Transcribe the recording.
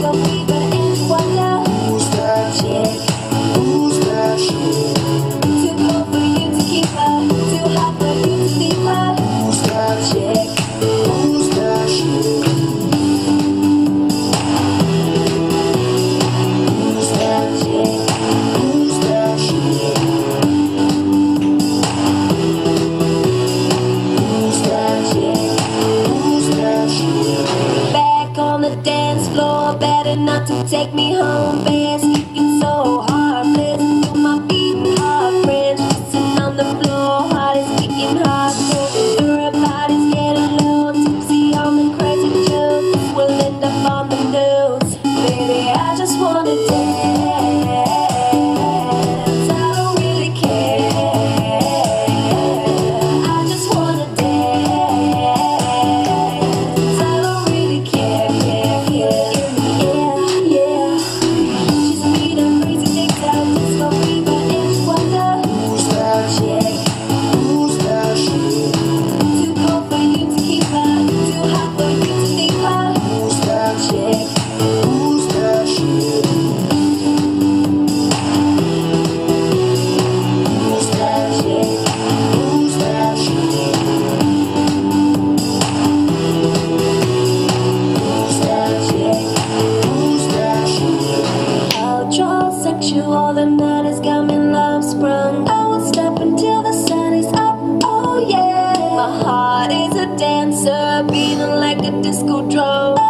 disco fever and wonder. Who's that chick? Who's that shit? Too cold for you to keep her, too hot for you to leave her. Who's that chick? Who's that shit? Who's that chick? Who's that shit? Who's that chick? Who's that shit? Back on the dance floor, better not to take me home fast. It's so heartless, feel my beating heart French kissing on the floor, heart is beating hardcore. Everybody's getting low, tipsy on the crazy jokes, we'll end up on the news. Baby, I just wanna dance, I don't really care. I just wanna dance, I don't really care. Yeah. She's sweet and crazy, TikTok, disco fever and wonder. Who's that chick? Who's that shit? Too cold for you to keep her, too hot for you to leave her. Who's that chick? Who's that shit? Who's that chick? Who's that shit? Who's that chick? Who's that shit? Ultrasexual, the night has got me love sprung. I won't stop until the sun is up, oh yeah. My heart is a dancer, beating like a disco drum.